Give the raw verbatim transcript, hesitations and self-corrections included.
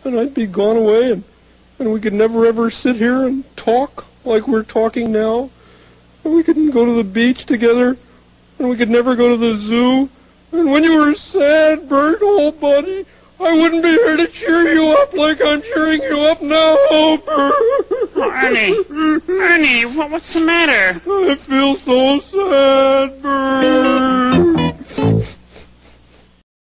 and I'd be gone away, and, and we could never ever sit here and talk like we're talking now. And we couldn't go to the beach together, and we could never go to the zoo. And when you were sad, Bert, old buddy, I wouldn't be here to cheer you up like I'm cheering you up now, Bert. Oh, Ernie, Ernie, what, what's the matter? I feel so sad, Bert.